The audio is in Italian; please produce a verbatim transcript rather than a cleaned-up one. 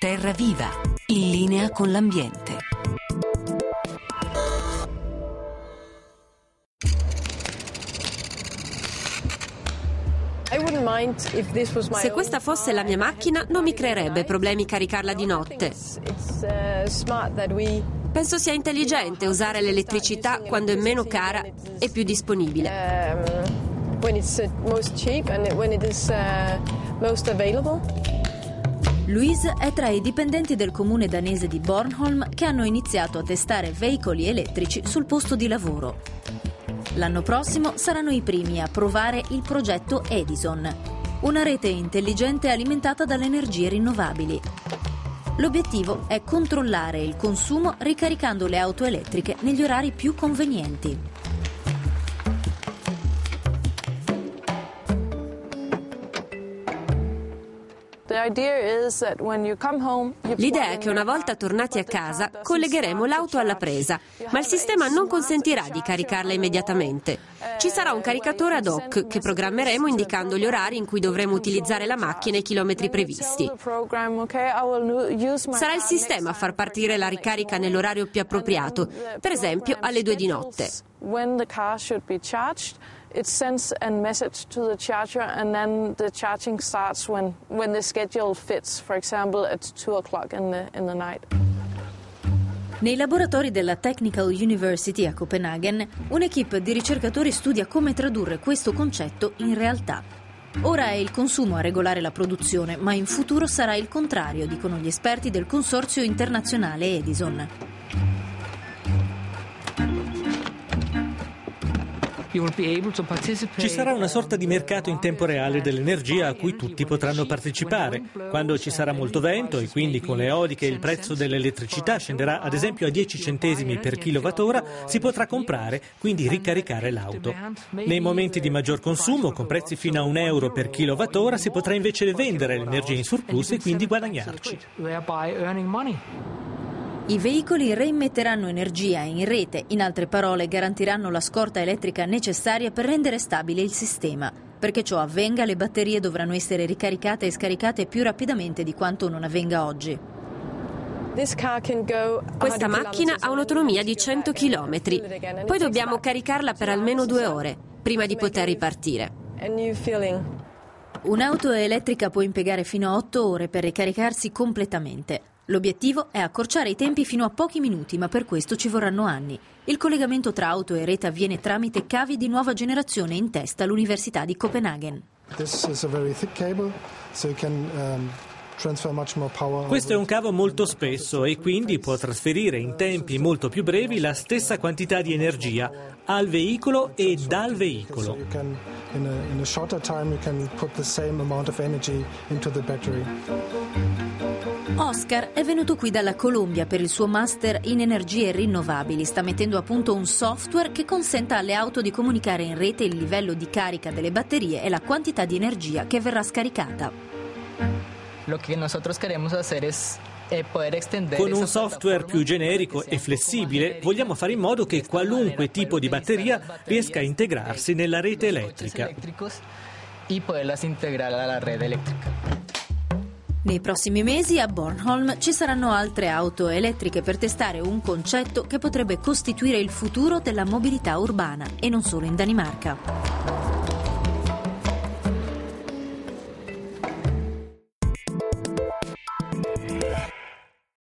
Terra Viva, in linea con l'ambiente. Se questa fosse la mia macchina, non mi creerebbe problemi caricarla di notte. Penso sia intelligente usare l'elettricità quando è meno cara e più disponibile. Louise è tra i dipendenti del comune danese di Bornholm che hanno iniziato a testare veicoli elettrici sul posto di lavoro. L'anno prossimo saranno i primi a provare il progetto Edison, una rete intelligente alimentata dalle energie rinnovabili. L'obiettivo è controllare il consumo ricaricando le auto elettriche negli orari più convenienti. L'idea è che una volta tornati a casa collegheremo l'auto alla presa, ma il sistema non consentirà di caricarla immediatamente. Ci sarà un caricatore ad hoc che programmeremo indicando gli orari in cui dovremo utilizzare la macchina e i chilometri previsti. Sarà il sistema a far partire la ricarica nell'orario più appropriato, per esempio alle due di notte. It sends a message to the charger and then the charging starts when, when the schedule fits, for example at two o'clock in the, in the night. Nei laboratori della Technical University a Copenaghen, un'equipe di ricercatori studia come tradurre questo concetto in realtà. Ora è il consumo a regolare la produzione, ma in futuro sarà il contrario, dicono gli esperti del consorzio internazionale Edison. Ci sarà una sorta di mercato in tempo reale dell'energia a cui tutti potranno partecipare. Quando ci sarà molto vento e quindi con le eoliche il prezzo dell'elettricità scenderà ad esempio a dieci centesimi per kilowattora, si potrà comprare, quindi ricaricare l'auto. Nei momenti di maggior consumo, con prezzi fino a un euro per kilowattora, si potrà invece vendere l'energia in surplus e quindi guadagnarci. I veicoli reimmetteranno energia in rete, in altre parole garantiranno la scorta elettrica necessaria per rendere stabile il sistema. Perché ciò avvenga, le batterie dovranno essere ricaricate e scaricate più rapidamente di quanto non avvenga oggi. Questa macchina ha un'autonomia di cento chilometri, poi dobbiamo caricarla per almeno due ore, prima di poter ripartire. Un'auto elettrica può impiegare fino a otto ore per ricaricarsi completamente. L'obiettivo è accorciare i tempi fino a pochi minuti, ma per questo ci vorranno anni. Il collegamento tra auto e rete avviene tramite cavi di nuova generazione in testa all'Università di Copenaghen. Questo è un cavo molto spesso e quindi può trasferire in tempi molto più brevi la stessa quantità di energia al veicolo e dal veicolo. Oscar è venuto qui dalla Colombia per il suo master in energie rinnovabili. Sta mettendo a punto un software che consenta alle auto di comunicare in rete il livello di carica delle batterie e la quantità di energia che verrà scaricata. Con un software più generico e flessibile vogliamo fare in modo che qualunque tipo di batteria riesca a integrarsi nella rete elettrica. Nei prossimi mesi a Bornholm ci saranno altre auto elettriche per testare un concetto che potrebbe costituire il futuro della mobilità urbana e non solo in Danimarca.